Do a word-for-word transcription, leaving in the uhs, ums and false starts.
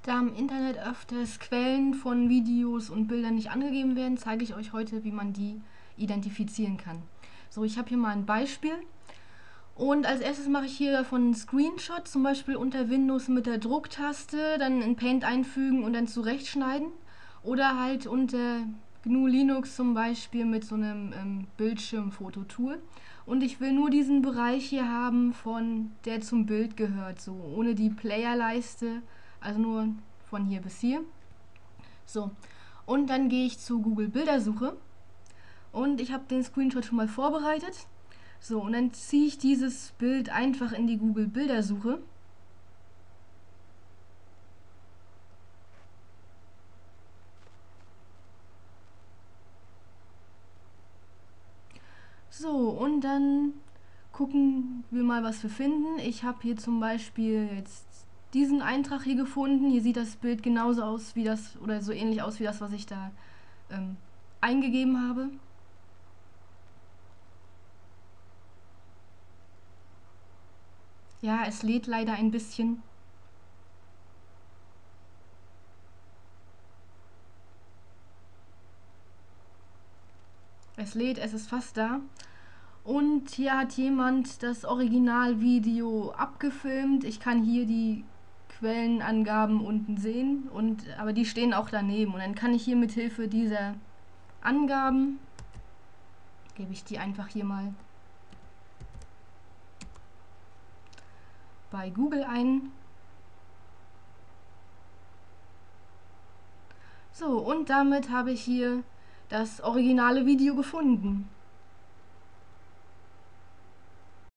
Da im Internet öfters Quellen von Videos und Bildern nicht angegeben werden, zeige ich euch heute, wie man die identifizieren kann. So, ich habe hier mal ein Beispiel und als erstes mache ich hier davon einen Screenshot, zum Beispiel unter Windows mit der Drucktaste, dann in Paint einfügen und dann zurechtschneiden oder halt unter G N U Linux zum Beispiel mit so einem ähm, Bildschirmfototool. Und ich will nur diesen Bereich hier haben, von der zum Bild gehört, so ohne die Playerleiste, also nur von hier bis hier. So, und dann gehe ich zu Google Bildersuche und ich habe den Screenshot schon mal vorbereitet. So, und dann ziehe ich dieses Bild einfach in die Google Bildersuche. So, und dann gucken wir mal, was wir finden. Ich habe hier zum Beispiel jetzt diesen Eintrag hier gefunden. Hier sieht das Bild genauso aus wie das, oder so ähnlich aus wie das, was ich da ähm, eingegeben habe. Ja, es lädt leider ein bisschen. Es lädt, es ist fast da. Und hier hat jemand das Originalvideo abgefilmt. Ich kann hier die Quellenangaben unten sehen, und, aber die stehen auch daneben. Und dann kann ich hier mit Hilfe dieser Angaben, gebe ich die einfach hier mal bei Google ein. So, und damit habe ich hier das originale Video gefunden.